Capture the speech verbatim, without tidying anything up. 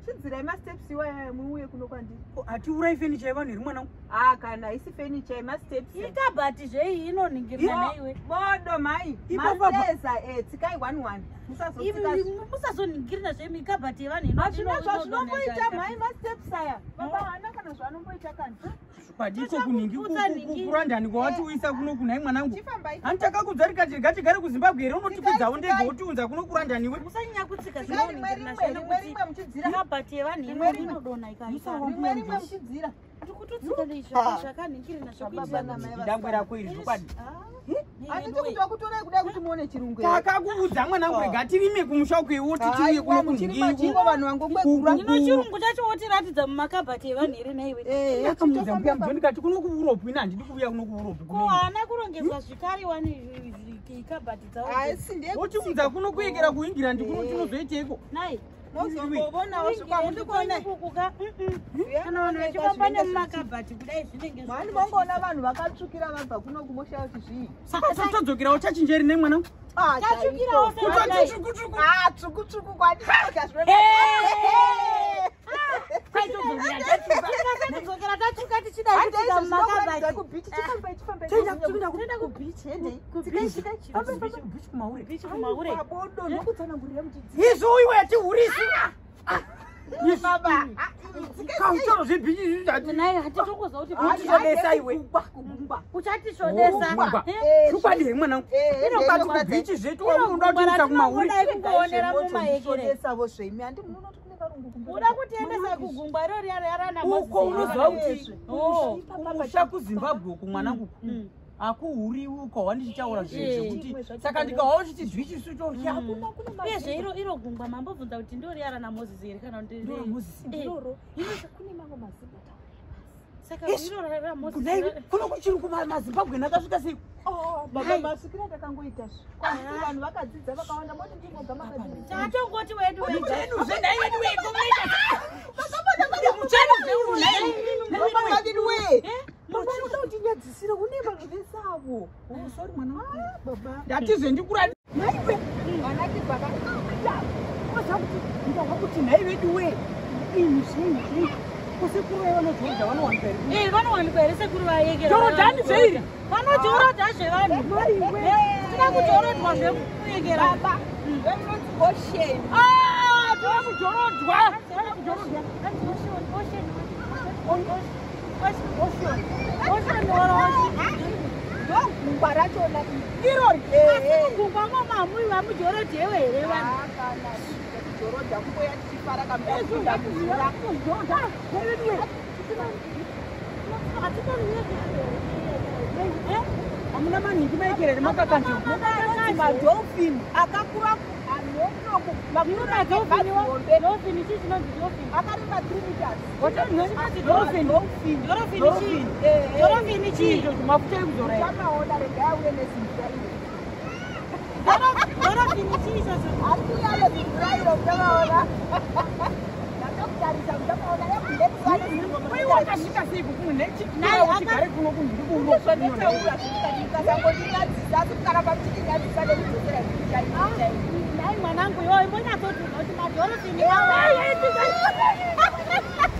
chidzira ma steps iwa muuye kuno kwandi. Ati urai furniture yavanhu iri mwana. Ah kana isi furniture ma steps. Ikabhati zvei inoningirana naiwe. Bodo mai. Maseza eh tsikai one one. Musazotsika. Musazoningirana zvei ikabhati yevanhu ino. Azvina zvazvinomboita mai ma steps aya. Baba hana kana zvanomboita kana. Padiko kuningi kurandani kwawati uisa kuno kunai mwanangu. Handitakakuudza rikati ngatigare kuZimbabwe here unotikwidzawo ndege wotiunza kuno kurandaniwe. Musanyanya kutsika zvinoningirana zvei ikabhati yevanhu ino inodonha ikaisa. Rimwe rimwe muchidzira. Kututsika ndizvo zvakaningirana zvakuita namai dangwe rako iri zvokwadi. Anditi kuti wakutorai kudai kuti muone chirungu. Takakuudza mwanangu rega tirime kumusha kweiwo titiuye kuno kunhingi. Vanhu vangokwegura. Ino chirungu chacho wotiratidza mumakabhati evanhu here naiwe. Eh, akamuudza mbuya mudhoni kati kuno kuUrope ina handidi kuuya kuno kuUrope. Ko haana kurongedzwa zvikari wani ikabhati dzawo. Asi ndiye wotiudza kuno kuegera kuEngland kuno tinozoiteiko. Nai mozongobona wasvika mundikone kuka kana vanhu vachifamba nemumakabhati kudai zvinenge mani mongoona vanhu vakatsvukira vabva kuno kumosha kuti zvii saka todzokerawo chachinjeri nei mwanangu tachukirawo tsvukutsvuku ah tsvukutsvuku kwandinoka zvinodzokera tatsvuka tichida kuita mumakabhati kubichi chifamba chifamba toenda kubichi kubichi kumaure bichi kumaure abodo nokutsanangurira muchidziro izvo iwe yatihurisi baba kautoro zvebichi zvizvati naye hatitokuza kuti uchishodesa iwe uchatishodesa chokwadi here mwanangu inokati kubichi zvetu unoda kutiisa kumaure kungoonera mumaekere savo zvemi handi munoti kune karungu uda kutiendesa kugungwa iro riyarana uko unoziva kuti kumusha kuZimbabwe uku mwanangu akuhuri uko wandichitaura zvekuti saka ndikawawo chiti zvi chisu choshi hakuna kuna uyezve iro iro gungwa mambobvunza kuti ndo riyarana Moses here kana kuti ndiro ino kune mamwe mazimba saka iro raMoses kuno kuchiri kumaZimbabwe nakasvika sei baba masikira takangoita zvi vanhu vakadzidza vakawanda moti ndimo dzamakadzidza chatongoti wedu wedu zvenai wedu weikomeita munoda kutinyadzisira une vanhu vesavo sorry mwana baba ndatize ndikura naiwe vanati baba kwaza kuti ndingawa kuti nhai vedu we ini zvei kusekuru vanodzodza vanowanikwa here eh vanowanikwa here sekuru vaekera jorodhani zveiri vanojorodha zvevanhu tina kujorodwa zvekuekera baba venoti ocean ah tova kujorodwa kujorodwa ndogungwa rachona irori gungwa momamuiwa mujorodhewe here vanhu kujorodha kungoya tichifara kamuda kuzira hamuna manhingi maekerere makakanti madolphin akakura dolphin chii chinonzi dolphin akareba three meters dolphin chii dolphin chii mafuta ekuzora chamaona rega auye nesimba dolphin chii sasa arikuyale zimurairo mtamaona ndakakutarisa mtamaona yekundepaiwe wakasvika sei kukunhechigare kuno kunhiri kuuroasangotinyadzisa asi kukaramba tichinyadzisa nekudzosera nai mwanangu iwo imbonyatsotuza kuti madolphin